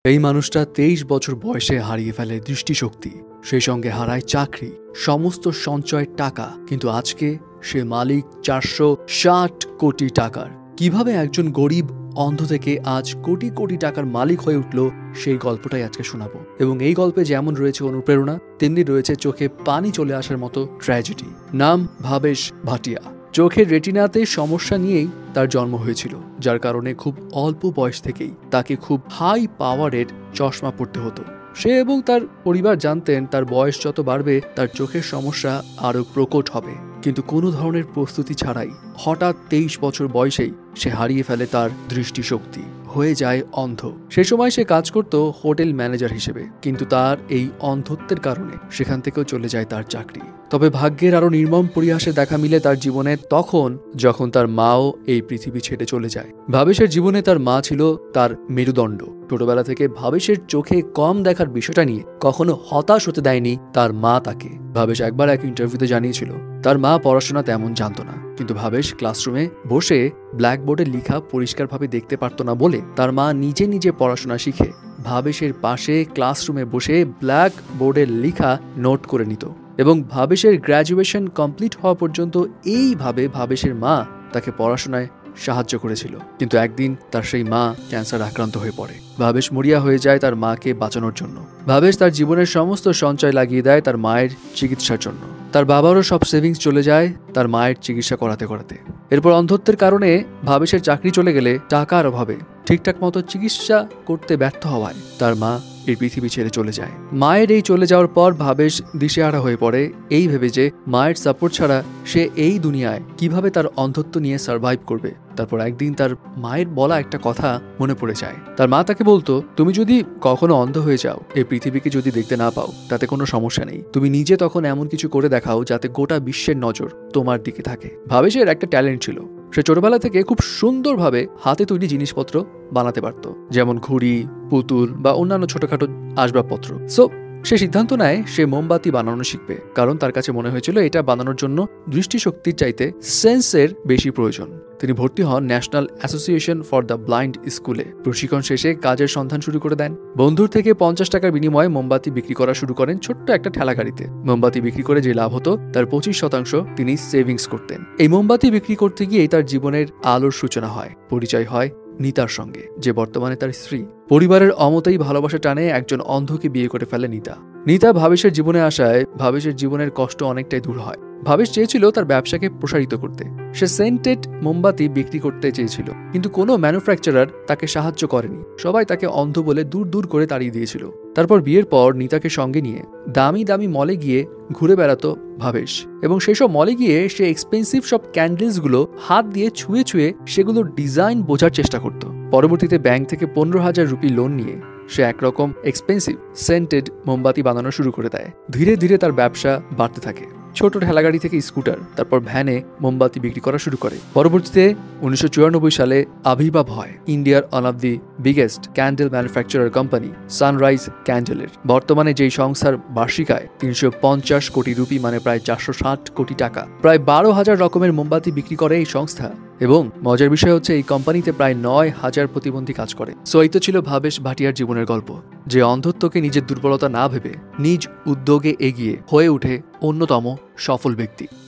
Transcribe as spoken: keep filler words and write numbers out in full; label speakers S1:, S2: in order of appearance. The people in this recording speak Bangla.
S1: এই মানুষটা তেইশ বছর বয়সে হারিয়ে ফেলে দৃষ্টিশক্তি, সেই সঙ্গে হারায় চাকরি, সমস্ত সঞ্চয়ের টাকা, কিন্তু আজকে সে মালিক চারশো ষাট কোটি টাকার। কিভাবে একজন গরিব অন্ধ থেকে আজ কোটি কোটি টাকার মালিক হয়ে উঠল, সেই গল্পটাই আজকে শোনাবো। এবং এই গল্পে যেমন রয়েছে অনুপ্রেরণা, তেমনি রয়েছে চোখে পানি চলে আসার মতো ট্র্যাজেডি। নাম ভবেশ ভাটিয়া। চোখের রেটিনাতে সমস্যা নিয়েই তার জন্ম হয়েছিল, যার কারণে খুব অল্প বয়স থেকেই তাকে খুব হাই পাওয়ারের চশমা পড়তে হতো। সে এবং তার পরিবার জানতেন তার বয়স যত বাড়বে তার চোখের সমস্যা আরো প্রকট হবে, কিন্তু কোনো ধরনের প্রস্তুতি ছাড়াই হঠাৎ তেইশ বছর বয়সেই সে হারিয়ে ফেলে তার দৃষ্টিশক্তি, হয়ে যায় অন্ধ। সে সময় সে কাজ করত হোটেল ম্যানেজার হিসেবে, কিন্তু তার এই অন্ধত্বের কারণে সেখান থেকেও চলে যায় তার চাকরি। তবে ভাগ্যের আরো নির্মম পরিহাসে দেখা মিলে তার জীবনে তখন, যখন তার মাও এই পৃথিবী ছেড়ে চলে যায়। ভবেশের জীবনে তার মা ছিল তার মেরুদণ্ড। ছোটবেলা থেকে ভবেশের চোখে কম দেখার বিষয়টা নিয়ে কখনো হতাশ হতে দেয়নি তার মা তাকে। ভবেশ একবার এক ইন্টারভিউতে জানিয়েছিল তার মা পড়াশোনা তেমন জানতো না, কিন্তু ভবেশ ক্লাসরুমে বসে ব্ল্যাকবোর্ডে লেখা পরিষ্কারভাবে দেখতে পারতো না বলে তার মা নিজে নিজে পড়াশোনা শিখে ভবেশের পাশে ক্লাসরুমে বসে ব্ল্যাক বোর্ডে লেখা নোট করে নিত। এবং ভবেশের গ্র্যাজুয়েশন কমপ্লিট হওয়া পর্যন্ত এইভাবে ভবেশের মা তাকে পড়াশোনায় সাহায্য করেছিল। কিন্তু একদিন তার সেই মা ক্যান্সার আক্রান্ত হয়ে পড়ে। ভবেশ মরিয়া হয়ে যায় তার মাকে বাঁচানোর জন্য। ভবেশ তার জীবনের সমস্ত সঞ্চয় লাগিয়ে দেয় তার মায়ের চিকিৎসার জন্য। তার বাবারও সব সেভিংস চলে যায় তার মায়ের চিকিৎসা করাতে করাতে। এরপর অন্ধত্বের কারণে ভবেশের চাকরি চলে গেলে টাকার অভাবে ঠিকঠাক মতো চিকিৎসা করতে ব্যর্থ হওয়ায় তার মা এই পৃথিবী ছেড়ে চলে যায়। মায়ের এই চলে যাওয়ার পর ভবেশ দিশেহারা হয়ে পড়ে, এই ভেবে যে মায়ের সাপোর্ট ছাড়া সে এই দুনিয়ায় কিভাবে তার অন্ধত্ব নিয়ে সার্ভাইভ করবে। তারপর একদিন তার মায়ের বলা একটা কথা মনে পড়ে যায়। তার মা তাকে বলতো, তুমি যদি কখনো অন্ধ হয়ে যাও, এই পৃথিবীকে যদি দেখতে না পাও, তাতে কোনো সমস্যা নেই। তুমি নিজে তখন এমন কিছু করে দেখাও যাতে গোটা বিশ্বের নজর তোমার দিকে থাকে। ভবেশের একটা ট্যালেন্ট ছিল, সে ছোটবেলা থেকে খুব সুন্দরভাবে হাতে তৈরি জিনিসপত্র বানাতে পারত, যেমন ঘুড়ি, পুতুল বা অন্যান্য ছোটখাটো আসবাবপত্র। সো সে সিদ্ধান্ত নেয় সে মোমবাতি বানানো শিখবে, কারণ তার কাছে মনে হয়েছিল এটা বানানোর জন্য দৃষ্টিশক্তির চাইতে সেন্সের বেশি প্রয়োজন। তিনি ভর্তি হন national association for the blind স্কুলে। প্রশিক্ষণ শেষে কাজের সন্ধান শুরু করে দেন। বন্ধুর থেকে পঞ্চাশ টাকার বিনিময়ে মোমবাতি বিক্রি করা শুরু করেন ছোট্ট একটা ঠেলা গাড়িতে। মোমবাতি বিক্রি করে যে লাভ হতো তার পঁচিশ শতাংশ তিনি সেভিংস করতেন। এই মোমবাতি বিক্রি করতে গিয়েই তার জীবনের আলোর সূচনা হয়। পরিচয় হয় নিতার সঙ্গে, যে বর্তমানে তার স্ত্রী। পরিবারের অমতেই ভালোবাসা টানে একজন অন্ধকে বিয়ে করে ফেলে নিতা। নিতা ভবেশের জীবনে আসায় ভবেশের জীবনের কষ্ট অনেকটাই দূর হয়। ভবেশ চেয়েছিল তার ব্যবসাকে প্রসারিত করতে। সে সেন্টেড মোমবাতি বিক্রি করতে চেয়েছিল, কিন্তু কোনো ম্যানুফ্যাকচারার তাকে সাহায্য করেনি। সবাই তাকে অন্ধ বলে দূর দূর করে তাড়িয়ে দিয়েছিল। তারপর বিয়ের পর নিতাকে সঙ্গে নিয়ে দামি দামি মলে গিয়ে ঘুরে বেড়াতো ভবেশ, এবং সেসব মলে গিয়ে সে এক্সপেন্সিভ সব ক্যান্ডেলস গুলো হাত দিয়ে ছুঁয়ে ছুঁয়ে সেগুলোর ডিজাইন বোঝার চেষ্টা করত। পরবর্তীতে ব্যাংক থেকে পনেরো হাজার রুপি লোন নিয়ে সে একরকম এক্সপেন্সিভ সেন্টেড মোমবাতি বানানো শুরু করে দেয়। ধীরে ধীরে তার ব্যবসা বাড়তে থাকে। ছোট ঠেলাগাড়ি থেকে স্কুটার, তারপর ভ্যানে মোমবাতি বিক্রি করা শুরু করে। পরবর্তীতে উনিশশো চুরানব্বই সালে আবির্ভাব হয় ইন্ডিয়ার one of the biggest candle manufacturer company Sunrise ক্যান্ডেলের। বর্তমানে যেই সংস্থার বার্ষিক আয় তিনশো পঞ্চাশ কোটি রুপি, মানে প্রায় চারশো ষাট কোটি টাকা। প্রায় বারো হাজার রকমের মোমবাতি বিক্রি করে এই সংস্থা, এবং মজার বিষয় হচ্ছে এই কোম্পানিতে প্রায় নয় হাজার প্রতিবন্ধী কাজ করে। সো এই তো ছিল ভবেশ ভাটিয়ার জীবনের গল্প, যে অন্ধত্বকে নিজের দুর্বলতা না ভেবে নিজ উদ্যোগে এগিয়ে হয়ে ওঠে অন্যতম সফল ব্যক্তি।